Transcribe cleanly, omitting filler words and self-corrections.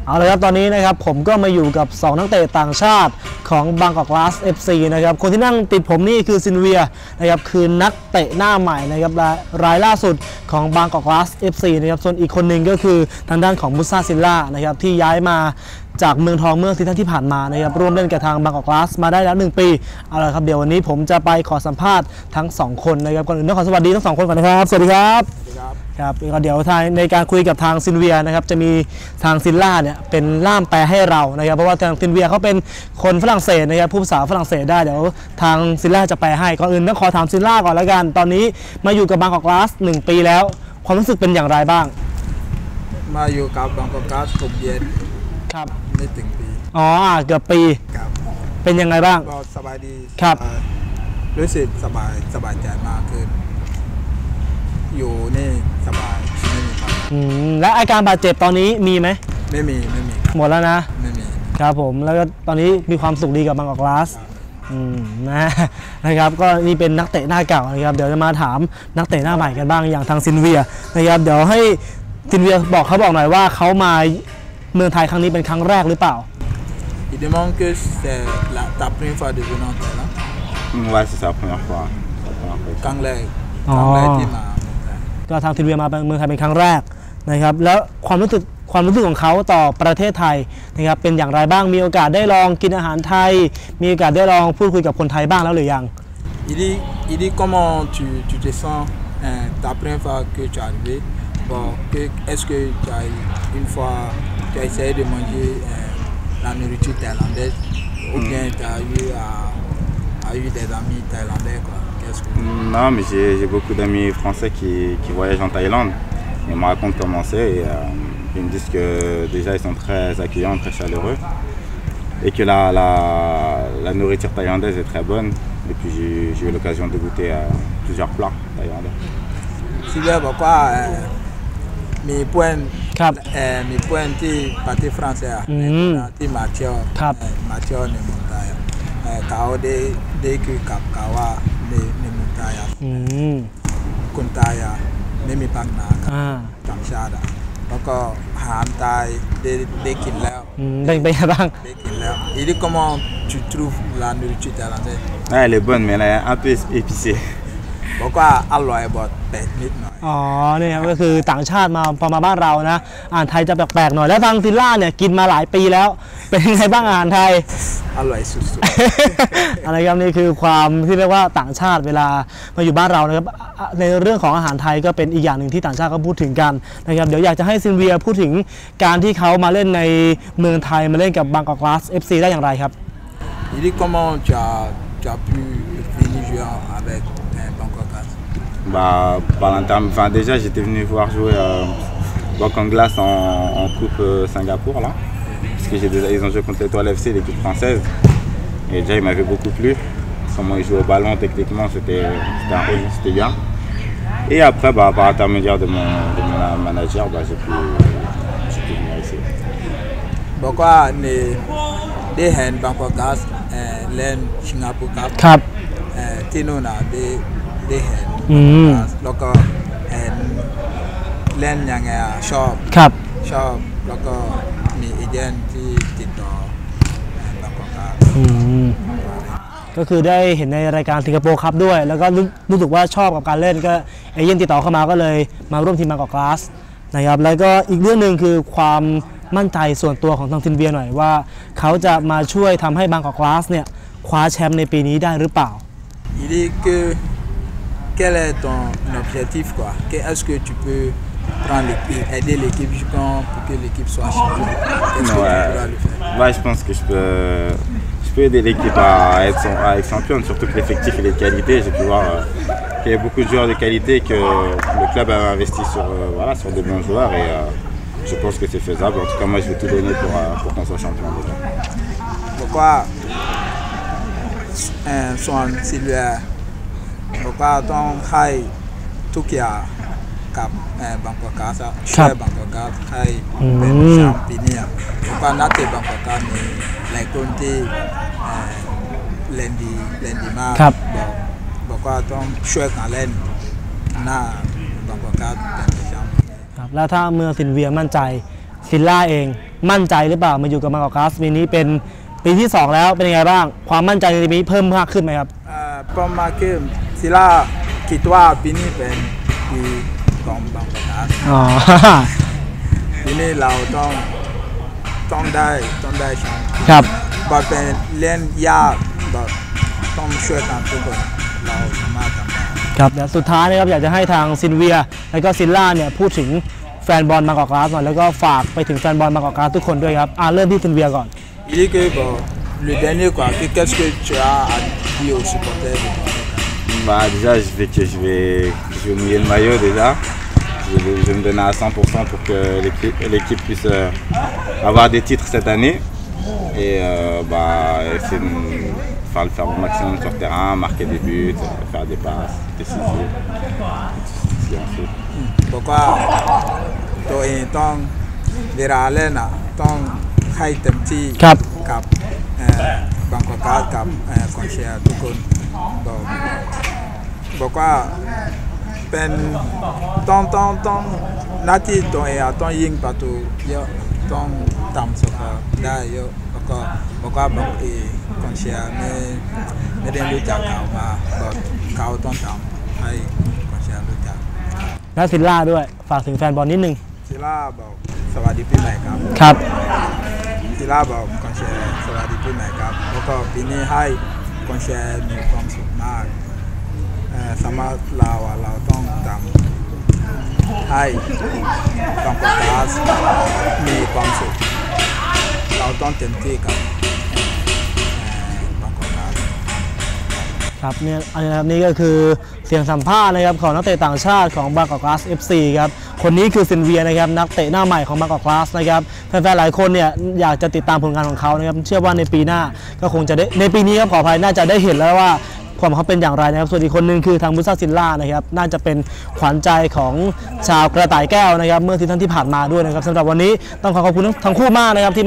เอาเลยครับตอนนี้นะครับผมก็มาอยู่กับ2นักเตะต่างชาติของบางกอกกลาส FC นะครับคนที่นั่งติดผมนี่คือซินเวียนะครับคือนักเตะหน้าใหม่นะครับรายล่าสุดของบางกอกกลาส FC นะครับส่วนอีกคนหนึ่งก็คือทางด้านของมุซาซิลล่านะครับที่ย้ายมาจากเมืองทองเมื่อซีซั่นที่ผ่านมานะครับร่วมเล่นกับทางบางกอกกลาสมาได้แล้ว1 ปีเอาละครับเดี๋ยววันนี้ผมจะไปขอสัมภาษณ์ทั้ง2คนนะครับก่อนอื่นต้องขอสวัสดีทั้ง2คนก่อนนะครับสวัสดีครับครับเดี๋ยวในการคุยกับทางซินเวียนะครับจะมีทางซิลล่าเนี่ยเป็นล่ามแปลให้เรานะครับเพราะว่าทางซินเวียเขาเป็นคนฝรั่งเศสนะครับผู้ภาษาฝรั่งเศสได้เดี๋ยวทางซิลล่าจะแปลให้ก่อนอื่นต้องขอถามซิลล่าก่อนแล้วกันตอนนี้มาอยู่กับบางกอกกลาส1 ปีแล้วความรู้สึกเป็นอย่างไรบ้างมาอยู่กับบางกอกกลาส6 เดือนครับไม่ถึงปีเกือบปีครับเป็นยังไงบ้างก็สบายดีครับรู้สึกสบายใจมากขึ้นอยู่นี่สบายไม่มีปัญหาและอาการบาดเจ็บตอนนี้มีไหมไม่มีหมดแล้วนะไม่มีครับผมแล้วก็ตอนนี้มีความสุขดีกับบางกอกกลาสนะครับก็นี่เป็นนักเตะหน้าเก่านะครับเดี๋ยวจะมาถามนักเตะหน้าใหม่กันบ้างอย่างทางซินเวียนะครับเดี๋ยวให้ซินเวียบอกหน่อยว่าเขามาเมืองไทยครั้งนี้เป็นครั้งแรกหรือเปล่า Il demande que c'est ta première fois de venir en Thaïlande. Ouais, c'est sa première fois. ครั้งแรกที่มาก็ทางซินเวียมาเมืองไทยเป็นครั้งแรกนะครับแล้วความรู้สึกของเขาต่อประเทศไทยนะครับเป็นอย่างไรบ้างมีโอกาสได้ลองกินอาหารไทยมีโอกาสได้ลองพูดคุยกับคนไทยบ้างแล้วหรือยัง Il dit comment tu te sens ta première fois que tu es arrivé. Bon, est-ce que tu as une fois tu as essayé de manger la nourriture thaïlandaise ou bien tu as eu des amis thaïlandais quoi? Non, mais j'ai beaucoup d'amis français qui voyagent en Thaïlande. Ils me racontent comment c'est et ils me disent que déjà ils sont très accueillants, très chaleureux et que la nourriture thaïlandaise est très bonne. Et puis j'ai eu l'occasion de goûter à plusieurs plats thaïlandais. C'est bien pourquoi mes pointsที่ประเทศฝรั่งเศสที่มาเที่ยวในเมืองไทยเขาได้คุยกับเขาว่าในเมืองไทยคนไทยไม่มีปัญหากับต่างชาติแล้วก็อาหารไทยได้กินแล้วเป็นไงบ้างได้กินแล้วIl dit comment tu trouves la nourriture thaïlandaise? Elle est bonne mais elle est un peu épicée. บอกว่าอร่อยบดแปลกนิดหน่อยนี่ครับก็คือต่างชาติพอมาบ้านเรานะอาหารไทยจะแปลกๆหน่อยแล้วทางซิลล่าเนี่ยกินมาหลายปีแล้วเป็นยังไงบ้างอาหารไทยอร่อยสุดๆอะไรครับนี่คือความที่เรียกว่าต่างชาติเวลามาอยู่บ้านเรานะครับในเรื่องของอาหารไทยก็เป็นอีกอย่างหนึ่งที่ต่างชาติก็พูดถึงกันนะครับเดี๋ยวอยากจะให้ซินเวียพูดถึงการที่เขามาเล่นในเมืองไทยมาเล่นกับบางกอกกลาส FC ได้อย่างไรครับ Il dit comment tu as pu venir jouer avec Bangkok Glass? Par l'intermédiaire. Enfin, déjà, j'étais venu voir jouer Bangkok Glass en Coupe Singapour là, parce que ils ont joué contre l'Étoile FC, l'équipe française, et déjà ils m'avaient beaucoup plu. Comment ils jouaient au ballon, techniquement, c'était bien. Et après, par intermédiaire de mon manager, j'ai pu venir ici. Pourquoiได้เห็นบางกอกกลาสเล่นสิงคโปร์ครับที่นู่นได้เห็นแล้วก็เห็นเล่นยังไงชอบแล้วก็มีเอเจนต์ที่ติดต่อบางกอกกลาสก็คือได้เห็นในรายการสิงคโปร์คัพด้วยแล้วก็รู้สึกว่าชอบกับการเล่นก็เอเจนต์ติดต่อเข้ามาก็เลยมาร่วมทีมบางกอกกลาสนะครับแล้วก็อีกเรื่องหนึ่งคือความมั่นใจส่วนตัวของทางซินเวียหน่อยว่าเขาจะมาช่วยทำให้บางกอกกลาสเนี่ยคว้าแชมป์ในปีนี้ได้หรือเปล่า Il dit que quel est ton objectif quoi? Est-ce que tu peux prendre l'équipe, aider l'équipe jusqu'en pour que l'équipe soit championne? Qu'est-ce que tu pourras le faire? Ouais, je pense que je peux aider l'équipe à être championne, surtout que l'effectif il est de qualité. J'ai pu voir qu'il y a beaucoup de joueurs de qualité, que le club a investi sur de bons joueurs et je pense que c'est faisable. En tout cas, moi je vais tout donner pour qu'on soit champion. Pourquoi son Sylvia? Pourquoi ton high tout qui a cap Bangkok Glass, chez Bangkok Glass high championnier? Pourquoi n'attez Bangkok Glass les compter lundi mardi? Pourquoi ton choix quand l'aine n'a Bangkok Glass ครับแล้วถ้าเมื่อซินเวียมั่นใจซิลล่าเองมั่นใจหรือเปล่ามาอยู่กับบางกอกกลาสปีนี้เป็นปีที่2แล้วเป็นยังไงบ้างความมั่นใจในปีนี้เพิ่มมากขึ้นไหมครับประมาณคือศิลาคิดว่าปีนี้เป็นปีของบางกอกกลาสปีนี้เราต้องได้แชมป์ครับแบบเป็นเล่นยากแบบต้องช่วยกันทุกคนเราสามารถทำได้ครับและสุดท้ายนะครับอยากจะให้ทางซินเวียและก็ซิลล่าเนี่ยพูดถึงแฟนบอลบางกอกกลาสหน่อยแล้วก็ฝากไปถึงแฟนบอลบางกอกกลาสทุกคนด้วยครับเริ่มที่ซินเวียก่อน Le dernier quoi, qu'est-ce que tu as à dire aux supporters? Bah déjà je vais mouiller le maillot déjà. Je vais me donner à 100% pour que l'équipe puisse avoir des titres cette année. Et essayer de faire le maximum sur le terrain, marquer des buts, faire des passes décisives. Pourquoi toi et ton Viralena, ton Haïti Capบางกอกกลาสกับกองเชียร์ทุกคนบอกว่าเป็นต้องหน้าที่ตัวเองต้องยิงประตูเยอะต้องทำสกอร์ได้เยอะแล้วก็บอกว่ากองเชียร์ไม่ได้รู้จักเขามาบอกเขาต้องทำให้กองเชียร์รู้จักและซิลล่าด้วยฝากถึงแฟนบอลนิดนึงซิลล่าบอกสวัสดีปีใหม่ครับศิลาบอกกองเชียร์สวัสดีปีใหม่ครับแล้วก็ปีนี้ให้กองเชียร์มีความสุขมากสำหรับเราต้องทำให้บางกอกกลาสมีความสุขเราต้องเต็มที่กับบางกอกกลาสครับเนี่ยนี่ก็คือเสียงสัมภาษณ์นะครับของนักเตะต่างชาติของบางกอกกลาส FC ครับคนนี้คือซินเวียนะครับนักเตะหน้าใหม่ของบางกอกกลาสนะครับแฟนๆหลายคนเนี่ยอยากจะติดตามผลงานของเขานะครับเชื่อว่าในปีหน้าก็คงจะได้ในปีนี้ครับขออภัยน่าจะได้เห็นแล้วว่าความเขาเป็นอย่างไรนะครับส่วนอีกคนนึงคือทางมุซาซิลล่านะครับน่าจะเป็นขวัญใจของชาวกระต่ายแก้วนะครับเมื่อซีซั่นที่ผ่านมาด้วยนะครับสำหรับวันนี้ต้องขอขอบคุณทั้งคู่มากนะครับที่